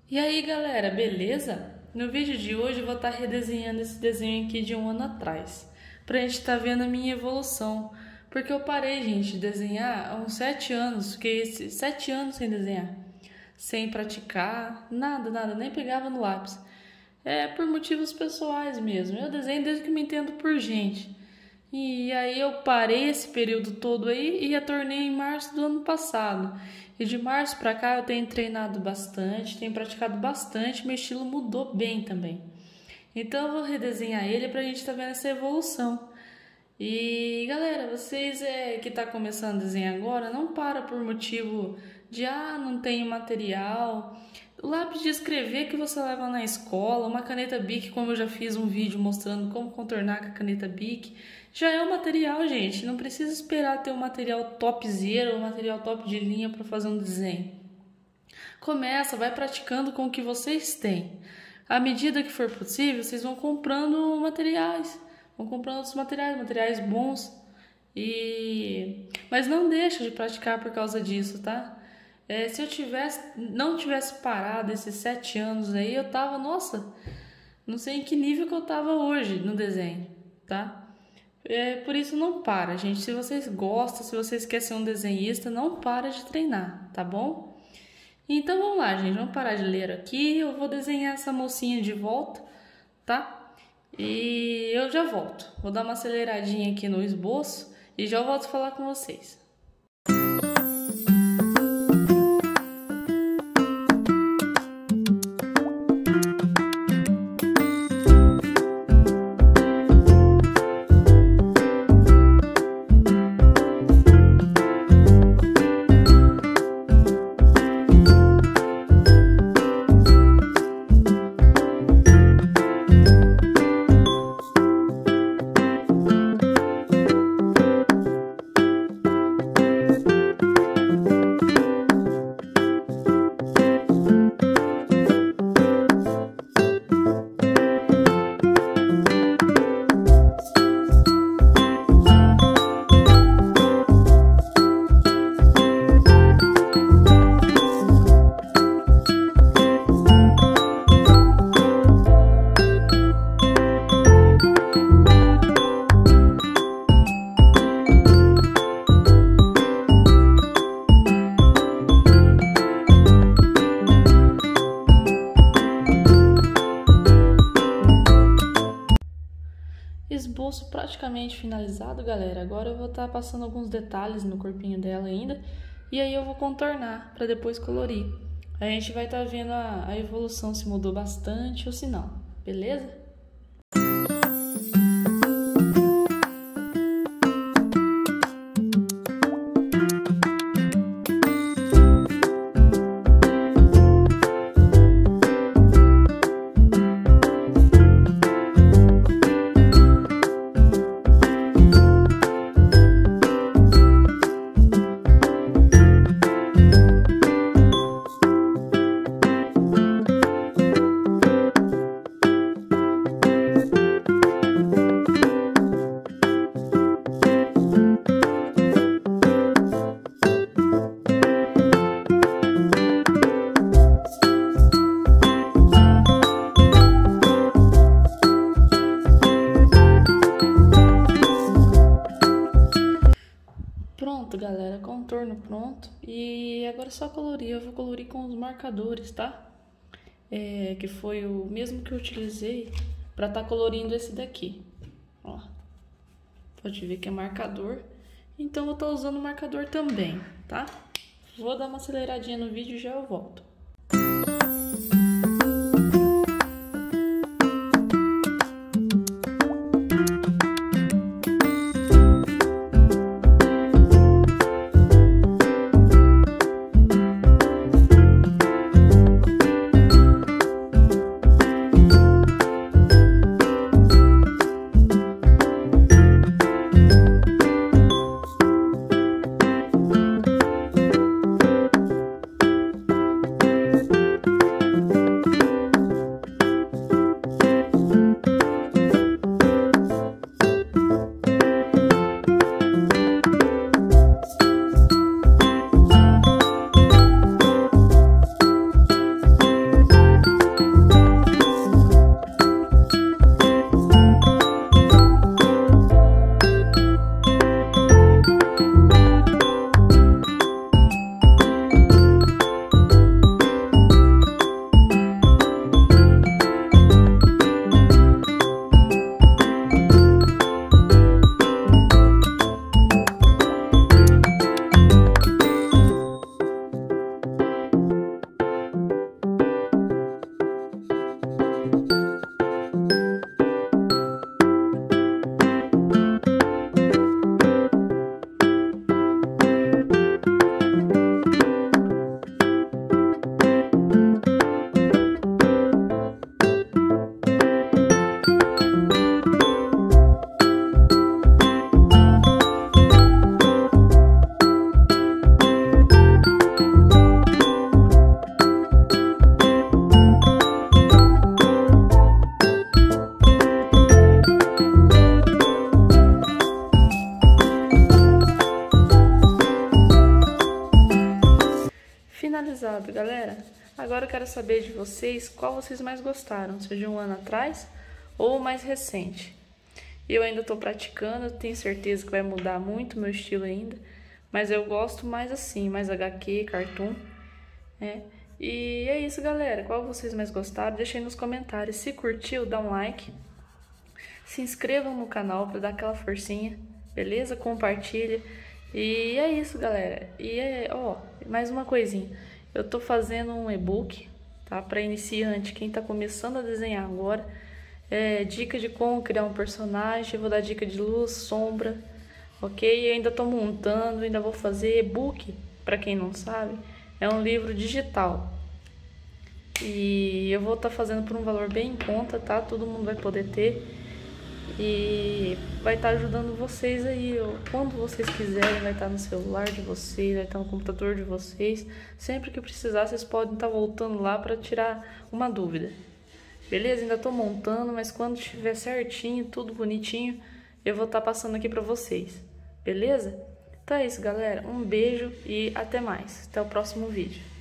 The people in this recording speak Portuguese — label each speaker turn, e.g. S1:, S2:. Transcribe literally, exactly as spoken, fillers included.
S1: E aí galera, beleza? No vídeo de hoje eu vou estar redesenhando esse desenho aqui de um ano atrás, pra gente estar vendo a minha evolução, porque eu parei, gente, de desenhar há uns sete anos, fiquei sete anos sem desenhar, sem praticar, nada, nada, nem pegava no lápis. É por motivos pessoais mesmo, eu desenho desde que me entendo por gente. E aí eu parei esse período todo aí e retornei em março do ano passado. E de março pra cá eu tenho treinado bastante, tenho praticado bastante, meu estilo mudou bem também. Então eu vou redesenhar ele pra gente estar vendo essa evolução. E galera, vocês é, que tá começando a desenhar agora, não para por motivo de ah, não tenho material. O lápis de escrever que você leva na escola, uma caneta Bic, como eu já fiz um vídeo mostrando como contornar com a caneta Bic, já é o material, gente. Não precisa esperar ter um material topzera ou um material top de linha para fazer um desenho. Começa, vai praticando com o que vocês têm. À medida que for possível, vocês vão comprando materiais, vão comprando outros materiais, materiais bons. E mas não deixa de praticar por causa disso, tá? É, se eu tivesse, não tivesse parado esses sete anos aí, eu tava, nossa, não sei em que nível que eu tava hoje no desenho, tá? É, por isso não para, gente. Se vocês gostam, se vocês querem ser um desenhista, não para de treinar, tá bom? Então vamos lá, gente, vamos parar de ler aqui. Eu vou desenhar essa mocinha de volta, tá? E eu já volto. Vou dar uma aceleradinha aqui no esboço e já volto a falar com vocês. Esboço praticamente finalizado, galera. Agora eu vou estar passando alguns detalhes no corpinho dela ainda. E aí eu vou contornar para depois colorir. A gente vai estar vendo a, a evolução, se mudou bastante ou se não. Beleza? Pronto, galera, contorno pronto. E agora é só colorir. Eu vou colorir com os marcadores, tá? É, que foi o mesmo que eu utilizei pra tá colorindo esse daqui. Ó, pode ver que é marcador. Então eu vou estar usando o marcador também, tá? Vou dar uma aceleradinha no vídeo e já eu volto. sabe, galera? Agora eu quero saber de vocês qual vocês mais gostaram, seja um ano atrás ou mais recente. Eu ainda estou praticando, tenho certeza que vai mudar muito o meu estilo ainda, mas eu gosto mais assim, mais H Q, cartoon, né? E é isso, galera. Qual vocês mais gostaram? Deixa aí nos comentários. Se curtiu, dá um like. Se inscrevam no canal para dar aquela forcinha, beleza? Compartilha. E é isso, galera. E é, ó, mais uma coisinha. Eu tô fazendo um e-book, tá? Para iniciante, quem tá começando a desenhar agora. É, dica de como criar um personagem. Vou dar dica de luz, sombra, ok? Eu ainda tô montando, ainda vou fazer e-book, para quem não sabe. É um livro digital. E eu vou estar fazendo por um valor bem em conta, tá? Todo mundo vai poder ter. E vai estar ajudando vocês aí. Quando vocês quiserem, vai estar no celular de vocês, vai estar no computador de vocês. Sempre que precisar, vocês podem estar voltando lá para tirar uma dúvida. Beleza? Ainda tô montando, mas quando estiver certinho, tudo bonitinho, eu vou estar passando aqui para vocês. Beleza? Então é isso, galera. Um beijo e até mais. Até o próximo vídeo.